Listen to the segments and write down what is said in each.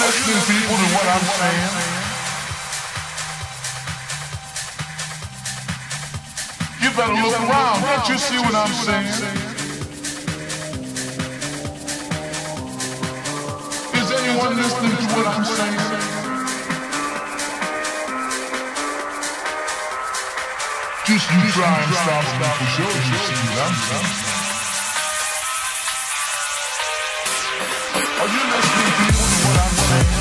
listening, people, to what I'm saying? You better look around. Don't you see what I'm saying? Is anyone listening to what I'm saying? Just you try and stop me for sure. You see what I'm saying? Are you listening, people, to what I'm saying?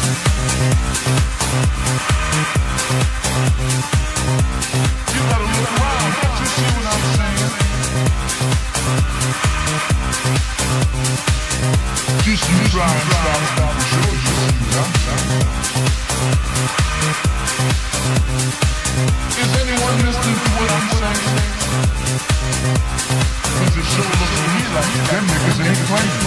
You gotta look around, don't you see what I'm saying? Just you try and stop for sure, you see what I'm saying? Is anyone listening to what I'm saying? Cause it sure looks to me like them niggas ain't playing.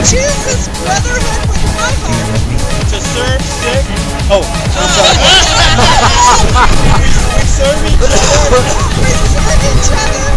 choose this brotherhood with my heart. To serve sick. Oh, I'm sorry. we serve each other. We serve each other.